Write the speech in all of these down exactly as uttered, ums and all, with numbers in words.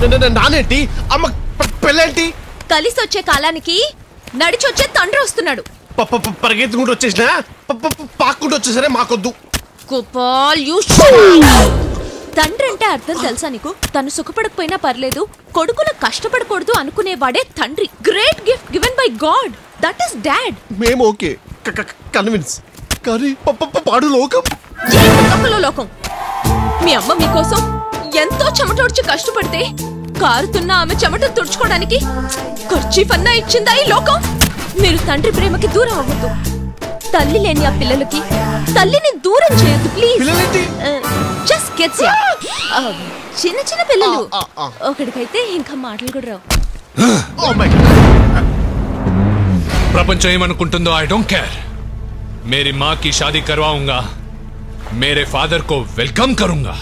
నానేంటి అమ్మ పెళ్ళేంటి? కలిసి వచ్చే కాలానికి నడిచొచ్చే తండ్రి వస్తున్నాడు. పరిగెత్తుకుంటూ వచ్చేసినా పాక్కుంటూ వచ్చేసరే మాకొద్దు. తండ్రి అంటే అర్థం తెలుసా నీకు? తను సుఖపడకపోయినా పర్లేదు, కొడుకులు కష్టపడకూడదు అనుకునేవాడే తండ్రి. Great gift given by God. That is dad. మేము ఓకే కన్విన్స్, కానీ పాడు లోకం. లోకం మీ అమ్మ మీకోసం ఎంతో చెమటోడ్చి కష్టపడితే కారుతున్న ఆమె చెమట తుడుచుకోవడానికి ఖర్చీఫ్ అన్నా ఇచ్చిందా ఈ లోకం? మీరు తండ్రి ప్రేమకి దూరం అవ్వద్దు. తల్లి లేని ఆ పిల్లలకి తల్లిని దూరం చేయొద్దు ప్లీజ్. జస్ట్ కిడ్స్, చిన్న చిన్న పిల్లలు. ఒకడికైతే ఇంకా మాటలు కూడా రావు. ప్రపంచం ఏమనుకుంటుందో ఐ డోంట్ కేర్. मेरी माँ की शादी करवाऊंगा, मेरे फादर को वेलकम करूंगा.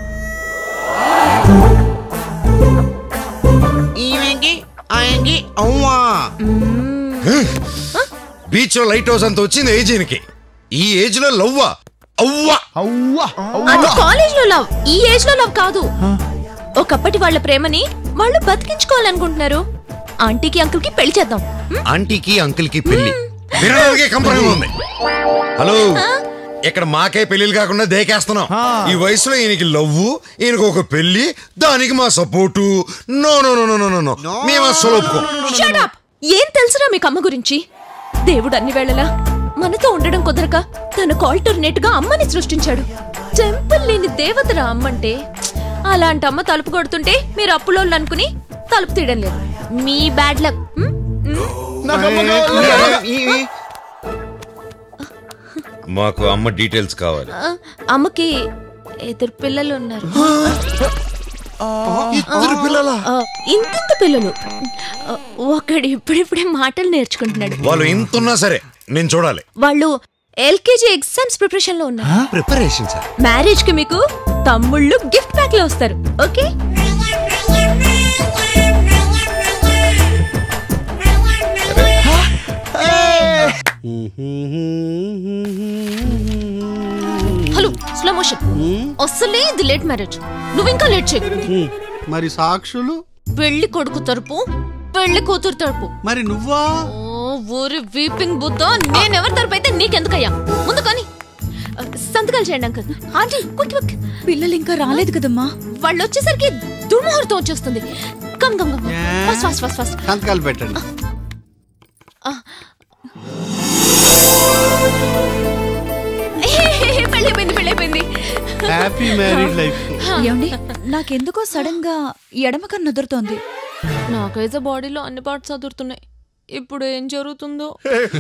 బీచ్ లో లైట్ హౌస్ అంత వచ్చింది ఏజ్ కి. ఈ ఏజ్ లో లవ్వా? అవ్వా అవ్వా అది కాలేజ్ లో లవ్, ఈ ఏజ్ లో లవ్ కాదు. ఒకప్పటి వాళ్ళ ప్రేమని వాళ్ళు బతికించుకోవాలనుకుంటున్నారు. ఆంటీకి అంకుల్ కి పెళ్లి చేద్దాం. ఆంటీకి అంకుల్ కి పెళ్లి వినడానికే కంపరంగా ఉంది. హలో, ఇక్కడ మాకే పెళ్లిలు కాకుండా దేకేస్తున్నాం. ఈ వయసులో ఈయనకి లవ్వు, ఈయనకు ఒక పెళ్లి, దానికి మా support. No no no no no no మేము అసలు ఒప్పుకోం. Shut up. ఏం తెలుసురా మీకు అమ్మ గురించి? దేవుడు అన్ని వేళలా మనతో ఉండడం కుదరక తనకు ఆల్టర్నేట్ గా అమ్మని సృష్టించాడు. టెంపుల్ లేని దేవతరా అమ్మంటే. అలాంటి అమ్మ తలుపు కొడుతుంటే మీరు అప్పులోళ్ళు అనుకుని తలుపు తీయడం లేదు. మీ బ్యాడ్ లక్. మాకు అమ్మ డీటెయిల్స్ కావాలి. అమ్మకి ఇద్దరు పిల్లలు ఉన్నారు. ఇంత పిల్లలు. ఒకడు ఇప్పుడిప్పుడే మాటలు నేర్చుకుంటున్నాడు. వాళ్ళు ఇంతున్నా సరే నేను చూడాలి. వాళ్ళు ఎల్కేజీ ఎగ్జామ్స్ ప్రిపరేషన్ లో ఉన్నారు. Preparation sir. మ్యారేజ్ కి మీకు తమ్ముళ్ళు గిఫ్ట్ ప్యాక్ లో వస్తారు. ఓకే. Hello, slow motion. అసలే ఇది లేట్ మ్యారేజ్. నువ్వు ఇంకా లేట్ చేయి. మరి సాక్షులు? పెళ్లి కొడుకు తరపు, పెళ్లి కూతురు తరపు. మరి నువ్వా? ఊరి వీపింగ్ బుద్ధ. నేనెవరి తరపు అయితే నీకెందుకయ్యా? ముందు కానీ సంతకాలు చేయండి అంకల్. Aunty quick quick. పిల్లలు ఇంకా రాలేదు కదమ్మా. వాళ్ళు వచ్చేసరికి దుర్ముహూర్తం వచ్చేస్తుంది. Come come come fast fast fast fast సంతకాలు పెట్టండి. పెళ్ళైపోయింది పెళ్ళైపోయింది. Happy married life. ఏమండి, నాకెందుకో సడన్ గా ఎడమ కన్ను అదురుతోంది. నాకైతే బాడీలో అన్ని పార్ట్స్ అదురుతున్నాయి. ఇప్పుడు ఏం జరుగుతుందో.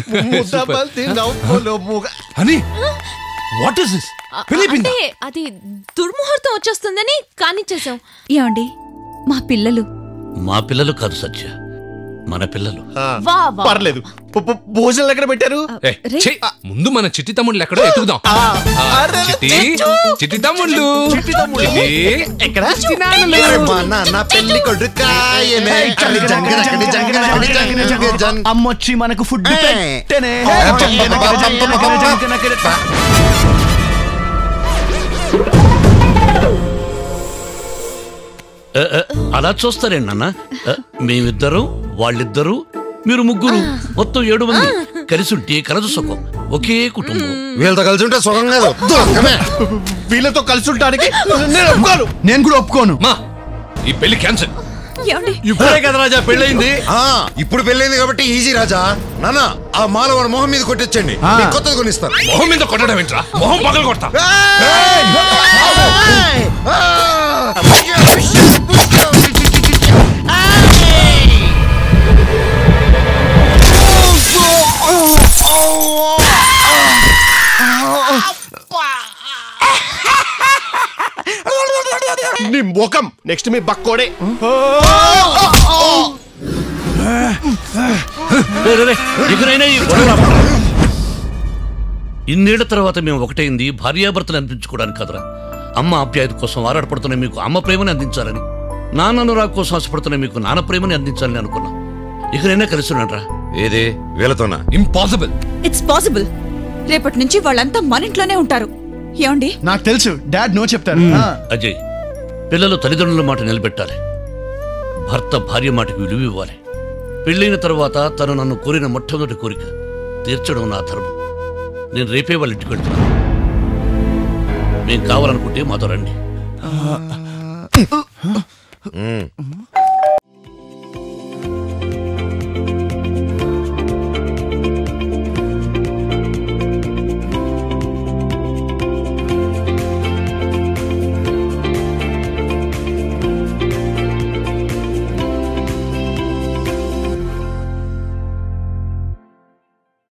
అంటే అది దుర్ముహూర్తం వచ్చేస్తుందని కానిచ్చేసాం. ఏమండి, మా పిల్లలు మా పిల్లలు కాదు సత్య, మన పిల్లలు. పర్లేదు. భోజనాలు ఎక్కడ పెట్టారు? ముందు మన చిట్టి తమ్ముళ్ళు ఎక్కడో ఎత్తుకుదాం. చిట్టి చిట్టి తమ్ముళ్ళు ఎక్కడ? అమ్మొచ్చి మనకు ఫుడ్ పెట్టనే. అలా చూస్తారేండి నాన్న. మేమిద్దరు, వాళ్ళిద్దరు, మీరు ముగ్గురు, మొత్తం ఏడు మంది కలిసి ఉంటే కలదు సుఖం. ఒకే కుటుంబం. వీళ్ళతో కలిసి ఉంటే సుఖం కాదు. వీళ్ళతో కలిసి ఉండడానికి నేను ఒప్పుకోను. నేను కూడా ఒప్పుకోను. మా ఈ పెళ్లి క్యాన్సిల్. ఇప్పుడే కదా రాజా పెళ్ళైంది. ఇప్పుడు పెళ్ళైంది కాబట్టి ఈజీ రాజా. నాన్న, ఆ మాల వాడు మొహం మీద కొట్టించండి, కొత్తది కొనిస్తాను. మొహం మీద కొట్టడం ఏంట్రా? మొహం పగలు కొడతా. నీ ముఖం నెక్స్ట్ మీ బక్కోడే. ఇన్నేళ్ల తర్వాత మేము ఒకటైంది భార్యాభర్తలు అనిపించుకోవడానికి కదరా. అమ్మ ఆప్యాయత కోసం ఆరాటపడుతున్న మీకు అమ్మ ప్రేమని అందించాలని, నాన్న అనురాగ్ కోసం ఆశపడుతున్న మీకు నాన్న ప్రేమని అందించాలని అనుకున్నా. ఇకనైనా కలిసి ఉన్నాడ్రా. ఏదే వీళ్ళతోనా? ఇంపాసిబుల్. It's possible. రేపటి నుంచి వాళ్ళంతా మన ఇంట్లోనే ఉంటారు. ఏమండి, నాకు తెలుసు డాడ్ నో చెప్తారు. అజయ్, పిల్లలు తల్లిదండ్రుల మాట నిలబెట్టాలి. భర్త భార్య మాటకు విలువ ఇవ్వాలి. పెళ్ళైన తర్వాత తను నన్ను కోరిన మొట్టమొదటి కోరిక తీర్చడం నా ధర్మం. నేను రేపే వాళ్ళ ఇంటికి వెళ్తున్నాను. మేం కావాలనుకుంటే మాతో రండి.